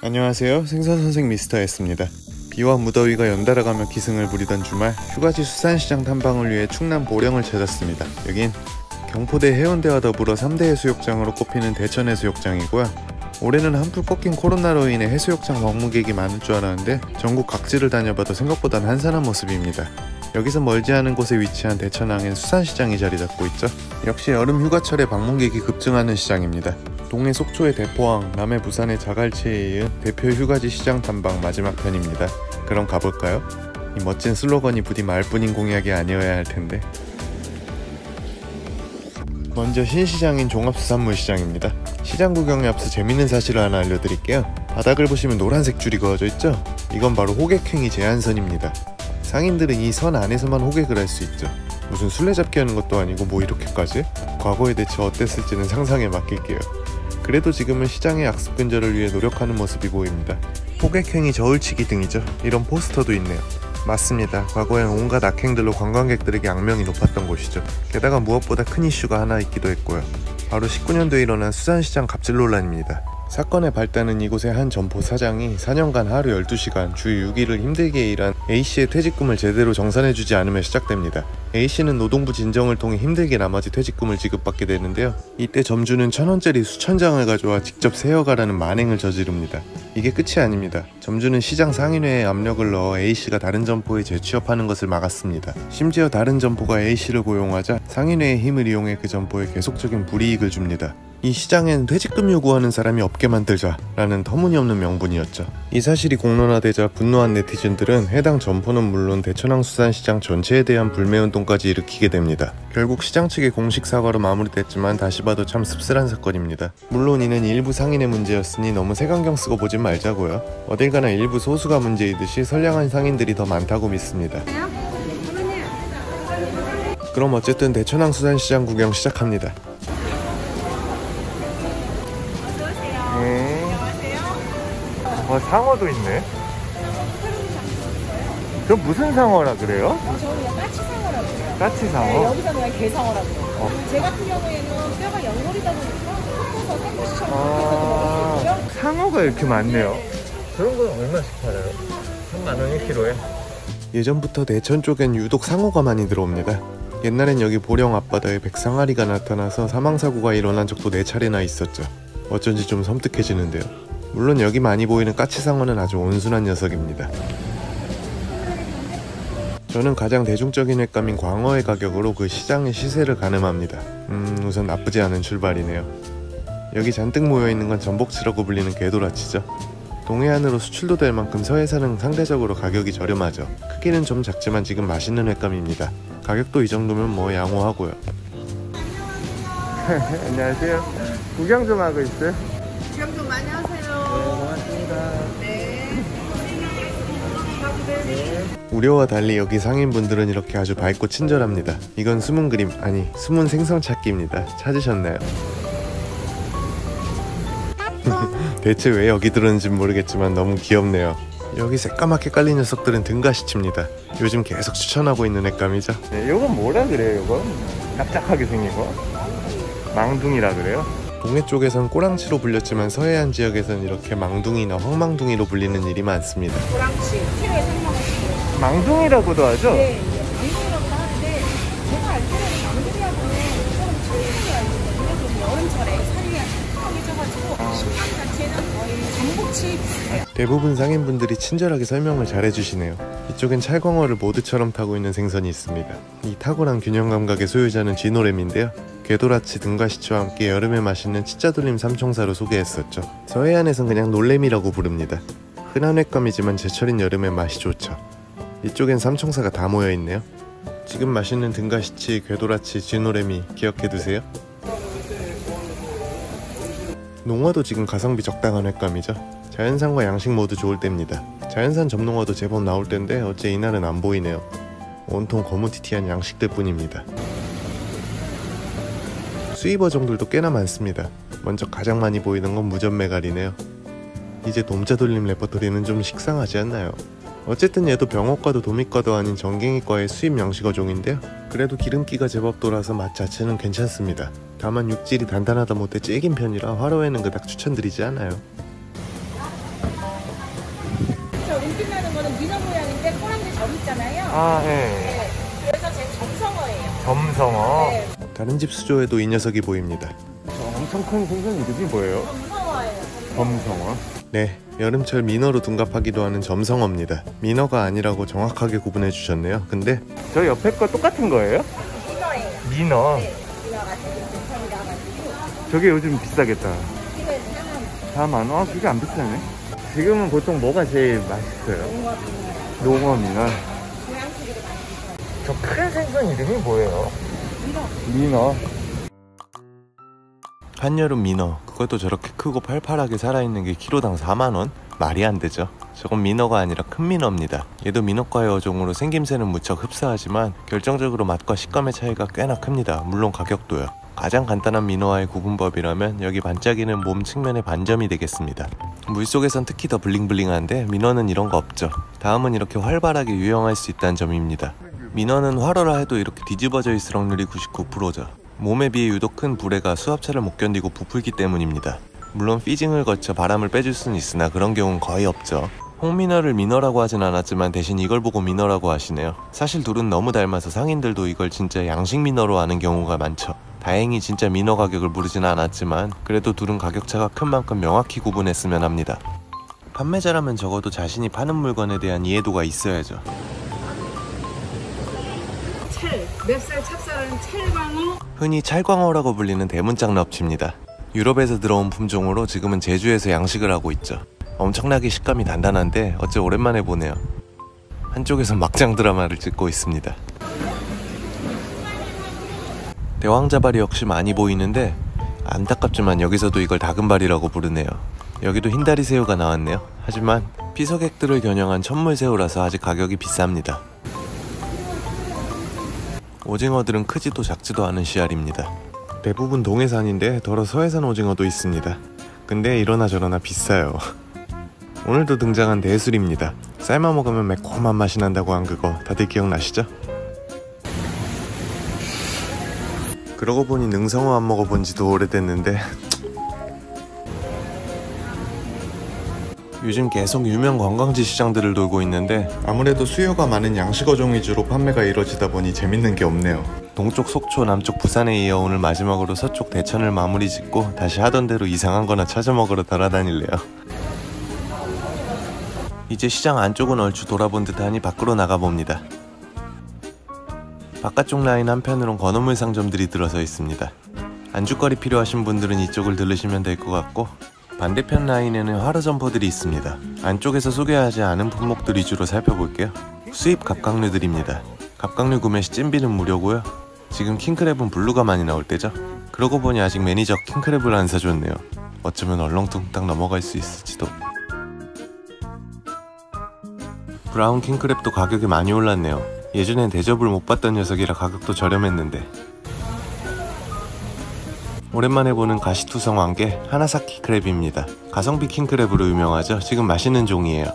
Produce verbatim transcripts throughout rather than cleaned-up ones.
안녕하세요, 생선선생 미스터 S입니다. 비와 무더위가 연달아가며 기승을 부리던 주말, 휴가지 수산시장 탐방을 위해 충남 보령을 찾았습니다. 여긴 경포대 해운대와 더불어 삼 대 해수욕장으로 꼽히는 대천해수욕장이고요. 올해는 한풀 꺾인 코로나로 인해 해수욕장 방문객이 많을 줄 알았는데 전국 각지를 다녀봐도 생각보다는 한산한 모습입니다. 여기서 멀지 않은 곳에 위치한 대천항엔 수산시장이 자리 잡고 있죠. 역시 여름 휴가철에 방문객이 급증하는 시장입니다. 동해 속초의 대포항, 남해 부산의 자갈치에 이은 대표 휴가지 시장 탐방 마지막 편입니다. 그럼 가볼까요? 이 멋진 슬로건이 부디 말뿐인 공약이 아니어야 할 텐데. 먼저 신시장인 종합수산물시장입니다. 시장 구경에 앞서 재밌는 사실을 하나 알려드릴게요. 바닥을 보시면 노란색 줄이 그어져 있죠? 이건 바로 호객행위 제한선입니다. 상인들은 이 선 안에서만 호객을 할 수 있죠. 무슨 술래잡기 하는 것도 아니고 뭐 이렇게까지? 과거에 대체 어땠을지는 상상에 맡길게요. 그래도 지금은 시장의 악습 근절을 위해 노력하는 모습이 보입니다. 호객행위 저울치기 등이죠. 이런 포스터도 있네요. 맞습니다. 과거엔 온갖 악행들로 관광객들에게 악명이 높았던 곳이죠. 게다가 무엇보다 큰 이슈가 하나 있기도 했고요. 바로 십구 년도에 일어난 수산시장 갑질 논란입니다. 사건의 발단은 이곳의 한 점포 사장이 사 년간 하루 열두 시간 주 육 일을 힘들게 일한 A씨의 퇴직금을 제대로 정산해주지 않으며 시작됩니다. A씨는 노동부 진정을 통해 힘들게 나머지 퇴직금을 지급받게 되는데요. 이때 점주는 천 원짜리 수천 장을 가져와 직접 세어가라는 만행을 저지릅니다. 이게 끝이 아닙니다. 점주는 시장 상인회에 압력을 넣어 A씨가 다른 점포에 재취업하는 것을 막았습니다. 심지어 다른 점포가 A씨를 고용하자 상인회의 힘을 이용해 그 점포에 계속적인 불이익을 줍니다. 이 시장엔 퇴직금 요구하는 사람이 없게 만들자 라는 터무니없는 명분이었죠. 이 사실이 공론화되자 분노한 네티즌들은 해당 점포는 물론 대천항 수산시장 전체에 대한 불매운동까지 일으키게 됩니다. 결국 시장 측의 공식 사과로 마무리됐지만 다시 봐도 참 씁쓸한 사건입니다. 물론 이는 일부 상인의 문제였으니 너무 색안경 쓰고 보진 말자고요. 어딜 가나 일부 소수가 문제이듯이 선량한 상인들이 더 많다고 믿습니다. 그럼 어쨌든 대천항 수산시장 구경 시작합니다. 아, 상어도 있네. 저 무슨 상어라 그래요? 어, 저는 까치상어라고 해요. 까치상어? 네, 여기서는 그냥 게상어라고 해요. 어. 제 같은 경우에는 뼈가 연골이다 보니까 섞어서 샌드위치처럼 아, 먹을 수 있고요. 상어가 이렇게 많네요. 네. 저런 건 얼마씩 팔아요? 삼만 원 일 킬로에? 예전부터 대천 쪽엔 유독 상어가 많이 들어옵니다. 옛날엔 여기 보령 앞바다에 백상아리가 나타나서 사망사고가 일어난 적도 네 차례나 있었죠. 어쩐지 좀 섬뜩해지는데요. 물론 여기 많이 보이는 까치상어는 아주 온순한 녀석입니다. 저는 가장 대중적인 횟감인 광어의 가격으로 그 시장의 시세를 가늠합니다. 음 우선 나쁘지 않은 출발이네요. 여기 잔뜩 모여있는 건 전복치라고 불리는 개도라치죠. 동해안으로 수출도 될 만큼 서해산은 상대적으로 가격이 저렴하죠. 크기는 좀 작지만 지금 맛있는 횟감입니다. 가격도 이 정도면 뭐 양호하고요. 안녕하세요. 구경 좀 하고 있어요? 구경 좀 많이 하세요. 네, 고맙습니다. 네. 우려와 달리 여기 상인분들은 이렇게 아주 밝고 친절합니다. 이건 숨은 그림, 아니 숨은 생선 찾기입니다. 찾으셨나요? 대체 왜 여기 들었는지 모르겠지만 너무 귀엽네요. 여기 새까맣게 깔린 녀석들은 등가시치입니다. 요즘 계속 추천하고 있는 횟감이죠. 네, 요건 뭐라 그래요? 요건? 납작하게 생긴 거? 망둥이라 그래요? 동해 쪽에선 꼬랑치로 불렸지만 서해안 지역에선 이렇게 망둥이나 황망둥이로 불리는 일이 많습니다. 꼬랑치 키로에 삼만 원씩. 망둥이라고도 하죠? 네, 망둥이라고도 하는데 제가 알기로는 망둥이하고는 조금 틀린 게 알고 있거든요. 좀 여름철에 살이 탁하게 쪄가지고 식감 자체는 거의 전복치 비슷해요. 대부분 상인분들이 친절하게 설명을 잘 해주시네요. 이쪽엔 찰광어를 모드처럼 타고 있는 생선이 있습니다. 이 탁월한 균형 감각의 소유자는 쥐노래미인데요. 궤도라치 등가시치와 함께 여름에 맛있는 치짜돌림 삼총사로 소개했었죠. 서해안에선 그냥 놀래미라고 부릅니다. 흔한 횟감이지만 제철인 여름에 맛이 좋죠. 이쪽엔 삼총사가 다 모여있네요. 지금 맛있는 등가시치, 궤도라치, 쥐노래미 기억해두세요. 농어도 지금 가성비 적당한 횟감이죠. 자연산과 양식 모두 좋을 때입니다. 자연산 점농어도 제법 나올 텐데 어째 이날은 안 보이네요. 온통 거무튀튀한 양식들 뿐입니다. 수입 어종들도 꽤나 많습니다. 먼저 가장 많이 보이는 건 무전메갈이네요. 이제 돔자돌림 레퍼토리는 좀 식상하지 않나요? 어쨌든 얘도 병어과도 도미과도 아닌 정갱이과의 수입 양식 어종인데요. 그래도 기름기가 제법 돌아서 맛 자체는 괜찮습니다. 다만 육질이 단단하다 못해 질긴 편이라 화로에는 그닥 추천드리지 않아요. 저 은빛 나는 거는 민어 모양인데 꼬랑지 점 있잖아요. 아, 예. 네. 그래서 제 점성어예요. 점성어. 네. 다른 집 수조에도 이 녀석이 보입니다. 저 엄청 큰 생선 이름이 뭐예요? 점성어예요. 점성어. 네, 여름철 민어로 둔갑하기도 하는 점성어입니다. 민어가 아니라고 정확하게 구분해 주셨네요. 근데 저 옆에 거 똑같은 거예요? 민어예요. 민어. 네. 민어가 지금 점성이 나가지고. 저게 요즘 비싸겠다. 이건 사람 사만 원? 어, 그게 안 비싸네. 지금은 보통 뭐가 제일 맛있어요? 농어민어. 농어민어. 고양식으로 많이 저 큰 생선 이름이 뭐예요? 민어. 민어. 한여름 민어, 그것도 저렇게 크고 팔팔하게 살아있는 게 키로당 사만 원? 말이 안 되죠. 저건 민어가 아니라 큰 민어입니다. 얘도 민어과의 어종으로 생김새는 무척 흡사하지만 결정적으로 맛과 식감의 차이가 꽤나 큽니다. 물론 가격도요. 가장 간단한 민어와의 구분법이라면 여기 반짝이는 몸 측면의 반점이 되겠습니다. 물속에선 특히 더 블링블링한데 민어는 이런 거 없죠. 다음은 이렇게 활발하게 유영할 수 있다는 점입니다. 민어는 활어라 해도 이렇게 뒤집어져 있을 확률이 구십구 퍼센트죠. 몸에 비해 유독 큰 불에가 수압차를 못 견디고 부풀기 때문입니다. 물론 피징을 거쳐 바람을 빼줄 수는 있으나 그런 경우는 거의 없죠. 홍민어를 민어라고 하진 않았지만 대신 이걸 보고 민어라고 하시네요. 사실 둘은 너무 닮아서 상인들도 이걸 진짜 양식 민어로 아는 경우가 많죠. 다행히 진짜 민어 가격을 모르진 않았지만 그래도 둘은 가격차가 큰 만큼 명확히 구분했으면 합니다. 판매자라면 적어도 자신이 파는 물건에 대한 이해도가 있어야죠. 찰, 맵쌀 찹쌀은 찰광어. 흔히 찰광어라고 불리는 대문짝 납치입니다. 유럽에서 들어온 품종으로 지금은 제주에서 양식을 하고 있죠. 엄청나게 식감이 단단한데 어째 오랜만에 보네요. 한쪽에서 막장 드라마를 찍고 있습니다. 대왕자발이 역시 많이 보이는데 안타깝지만 여기서도 이걸 다금발이라고 부르네요. 여기도 흰다리 새우가 나왔네요. 하지만 피서객들을 겨냥한 천물새우라서 아직 가격이 비쌉니다. 오징어들은 크지도 작지도 않은 씨알입니다. 대부분 동해산인데 더러 서해산 오징어도 있습니다. 근데 이러나 저러나 비싸요. 오늘도 등장한 대술입니다. 삶아 먹으면 매콤한 맛이 난다고 한 그거 다들 기억나시죠? 그러고 보니 능성어 안 먹어본 지도 오래됐는데 요즘 계속 유명 관광지 시장들을 돌고 있는데 아무래도 수요가 많은 양식어종 위주로 판매가 이루어지다 보니 재밌는 게 없네요. 동쪽 속초, 남쪽 부산에 이어 오늘 마지막으로 서쪽 대천을 마무리 짓고 다시 하던 대로 이상한 거나 찾아 먹으러 돌아다닐래요. 이제 시장 안쪽은 얼추 돌아본 듯하니 밖으로 나가봅니다. 바깥쪽 라인 한편으론 건어물 상점들이 들어서 있습니다. 안주거리 필요하신 분들은 이쪽을 들르시면 될 것 같고 반대편 라인에는 화로 점포들이 있습니다. 안쪽에서 소개하지 않은 품목들 위주로 살펴볼게요. 수입 갑각류들입니다. 갑각류 구매 시 찜비는 무료고요. 지금 킹크랩은 블루가 많이 나올 때죠. 그러고 보니 아직 매니저 킹크랩을 안 사줬네요. 어쩌면 얼렁뚱땅 넘어갈 수 있을지도. 브라운 킹크랩도 가격이 많이 올랐네요. 예전엔 대접을 못 받던 녀석이라 가격도 저렴했는데. 오랜만에 보는 가시투성 왕개 하나사키 크랩입니다. 가성비 킹크랩으로 유명하죠. 지금 맛있는 종이에요.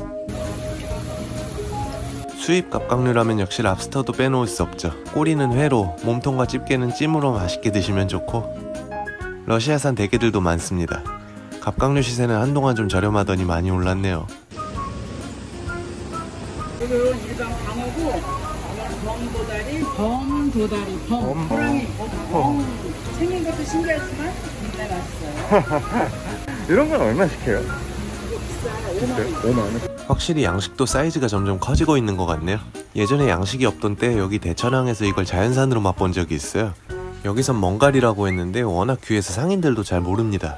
수입 갑각류라면 역시 랍스터도 빼놓을 수 없죠. 꼬리는 회로, 몸통과 집게는 찜으로 맛있게 드시면 좋고 러시아산 대게들도 많습니다. 갑각류 시세는 한동안 좀 저렴하더니 많이 올랐네요. 이거는 일반 방어고 범도다리, 범도다리, 범, 범, 호랑이, 범. 범. 생긴 것도 신기하지만 진짜 맛있어요. 이런 건 얼마씩 해요? 이거 비싸요. 오만 원. 오만 원. 확실히 양식도 사이즈가 점점 커지고 있는 것 같네요. 예전에 양식이 없던 때 여기 대천항에서 이걸 자연산으로 맛본 적이 있어요. 여기선 멍갈이라고 했는데 워낙 귀해서 상인들도 잘 모릅니다.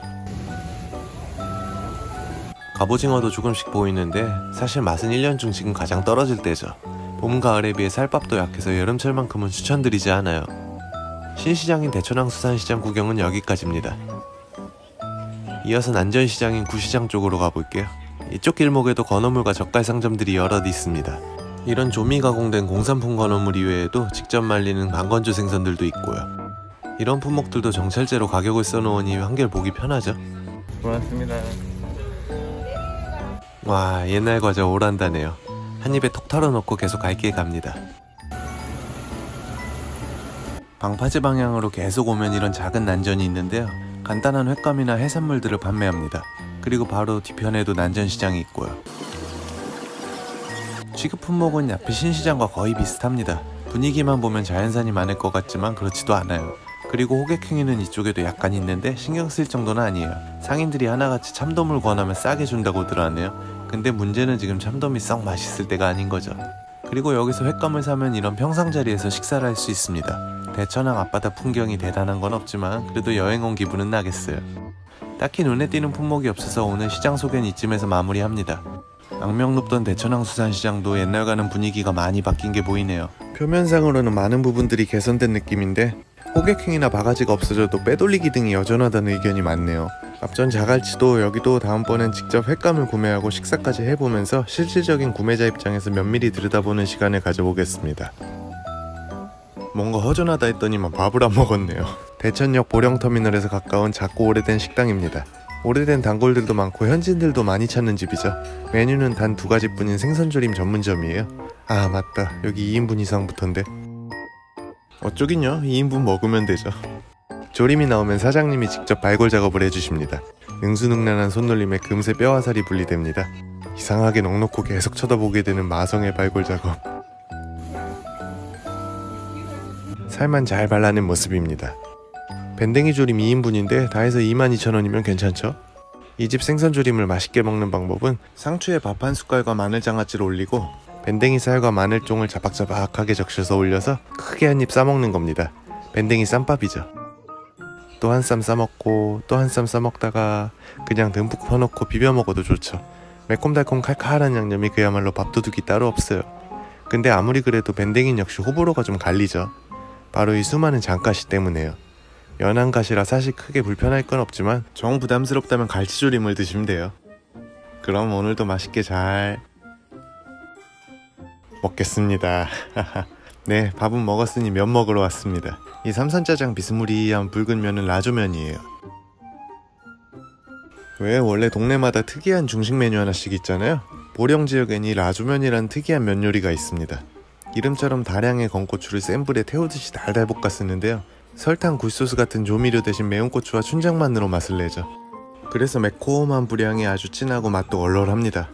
갑오징어도 조금씩 보이는데 사실 맛은 일 년 중 지금 가장 떨어질 때죠. 봄, 가을에 비해 살밥도 약해서 여름철만큼은 추천드리지 않아요. 신시장인 대천항 수산시장 구경은 여기까지입니다. 이어서 난전시장인 구시장 쪽으로 가볼게요. 이쪽 길목에도 건어물과 젓갈 상점들이 여럿 있습니다. 이런 조미 가공된 공산품 건어물 이외에도 직접 말리는 방건조 생선들도 있고요. 이런 품목들도 정찰제로 가격을 써놓으니 한결 보기 편하죠. 고맙습니다. 와, 옛날 과자 오란다네요. 한 입에 톡 털어놓고 계속 갈 길 갑니다. 방파제 방향으로 계속 오면 이런 작은 난전이 있는데요. 간단한 횟감이나 해산물들을 판매합니다. 그리고 바로 뒤편에도 난전시장이 있고요. 취급 품목은 앞에 신시장과 거의 비슷합니다. 분위기만 보면 자연산이 많을 것 같지만 그렇지도 않아요. 그리고 호객행위는 이쪽에도 약간 있는데 신경 쓸 정도는 아니에요. 상인들이 하나같이 참돔을 권하면 싸게 준다고 들었네요. 근데 문제는 지금 참돔이 썩 맛있을 때가 아닌 거죠. 그리고 여기서 횟감을 사면 이런 평상 자리에서 식사를 할 수 있습니다. 대천항 앞바다 풍경이 대단한 건 없지만 그래도 여행 온 기분은 나겠어요. 딱히 눈에 띄는 품목이 없어서 오늘 시장 소개는 이쯤에서 마무리합니다. 악명 높던 대천항 수산시장도 옛날과는 분위기가 많이 바뀐 게 보이네요. 표면상으로는 많은 부분들이 개선된 느낌인데 호객행위나 바가지가 없어져도 빼돌리기 등이 여전하다는 의견이 많네요. 앞전 자갈치도 여기도 다음번엔 직접 횟감을 구매하고 식사까지 해보면서 실질적인 구매자 입장에서 면밀히 들여다보는 시간을 가져보겠습니다. 뭔가 허전하다 했더니만 밥을 안 먹었네요. 대천역 보령터미널에서 가까운 작고 오래된 식당입니다. 오래된 단골들도 많고 현지인들도 많이 찾는 집이죠. 메뉴는 단 두 가지뿐인 생선조림 전문점이에요. 아 맞다, 여기 이 인분 이상부터인데 어쩌긴요, 이 인분 먹으면 되죠. 조림이 나오면 사장님이 직접 발골 작업을 해주십니다. 능수능란한 손놀림에 금세 뼈와 살이 분리됩니다. 이상하게 넋놓고 계속 쳐다보게 되는 마성의 발골 작업. 살만 잘 발라낸 모습입니다. 밴댕이 조림 이 인분인데 다 해서 이만 이천 원이면 괜찮죠? 이 집 생선조림을 맛있게 먹는 방법은 상추에 밥 한 숟갈과 마늘장아찌를 올리고 밴댕이 살과 마늘종을 자박자박하게 적셔서 올려서 크게 한 입 싸먹는 겁니다. 밴댕이 쌈밥이죠. 또 한 쌈 싸먹고 또 한 쌈 싸먹다가 그냥 듬뿍 퍼놓고 비벼 먹어도 좋죠. 매콤달콤 칼칼한 양념이 그야말로 밥도둑이 따로 없어요. 근데 아무리 그래도 밴댕이는 역시 호불호가 좀 갈리죠. 바로 이 수많은 장가시 때문에요. 연한 가시라 사실 크게 불편할 건 없지만 정 부담스럽다면 갈치조림을 드시면 돼요. 그럼 오늘도 맛있게 잘 먹겠습니다. 네, 밥은 먹었으니 면 먹으러 왔습니다. 이 삼선짜장 비스무리한 붉은 면은 라조면이에요. 왜 원래 동네마다 특이한 중식 메뉴 하나씩 있잖아요. 보령 지역엔 이 라조면이란 특이한 면 요리가 있습니다. 이름처럼 다량의 건고추를 센 불에 태우듯이 달달 볶아 쓰는데요. 설탕, 굴소스 같은 조미료 대신 매운 고추와 춘장만으로 맛을 내죠. 그래서 매콤한 불향이 아주 진하고 맛도 얼얼합니다.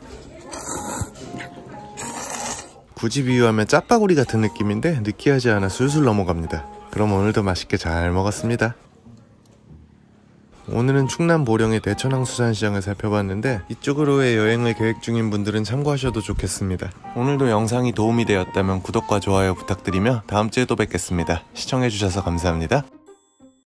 굳이 비유하면 짜파구리 같은 느낌인데 느끼하지 않아 술술 넘어갑니다. 그럼 오늘도 맛있게 잘 먹었습니다. 오늘은 충남 보령의 대천항 수산시장을 살펴봤는데 이쪽으로의 여행을 계획 중인 분들은 참고하셔도 좋겠습니다. 오늘도 영상이 도움이 되었다면 구독과 좋아요 부탁드리며 다음 주에도 뵙겠습니다. 시청해주셔서 감사합니다.